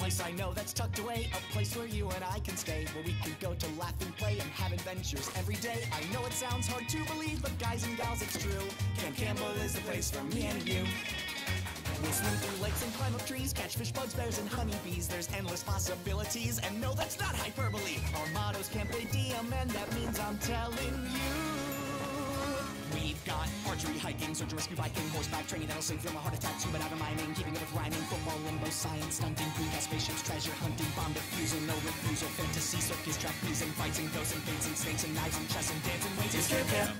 place I know that's tucked away, a place where you and I can stay, where we can go to laugh and play and have adventures every day. I know it sounds hard to believe, but guys and gals, it's true. Camp Campbell is the place for me and you. We'll swim through lakes and climb up trees, catch fish, bugs, bears, and honeybees. There's endless possibilities, and no, that's not hyperbole. Our motto's Campe Diem, and that means I'm telling you. We've got archery, hiking, search and rescue, biking, horseback training that'll save from a heart attack, scuba diving, mining, keeping it with rhyming, football, limbo, science, stunting, foodcast, spaceships, treasure hunting, bomb defusal, no refusal, fantasy, circus, trapezing, fights and ghosts and fates and snakes and knives and chess and dancing ways. It's Camp Camp.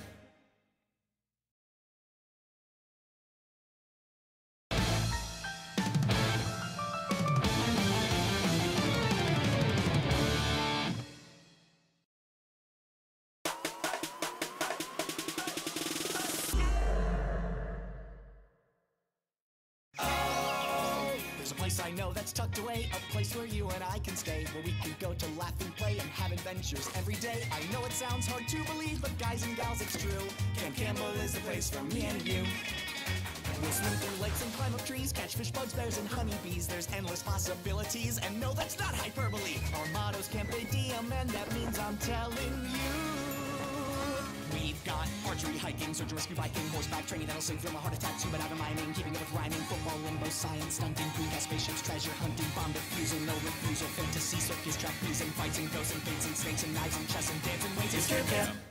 There's a place I know that's tucked away, a place where you and I can stay, where we can go to laugh and play and have adventures every day. I know it sounds hard to believe, but guys and gals, it's true. Camp Campbell is the place for me and you. We'll swim through lakes and climb up trees, catch fish, bugs, bears, and honeybees. There's endless possibilities, and no, that's not hyperbole. Our motto's Campe Diem, and that means I'm telling you. We've got archery, hiking, search and rescue, biking, horseback training that'll save from a heart attack, scuba diving, mining, keeping it with rhyming, football, limbo, science, stunting, foodcast, spaceships, treasure hunting, bomb defusal, no refusal, fantasy, circus, trapezing, fights and ghosts and fates and snakes and knives and chess and dancing ways. It's Camp Camp.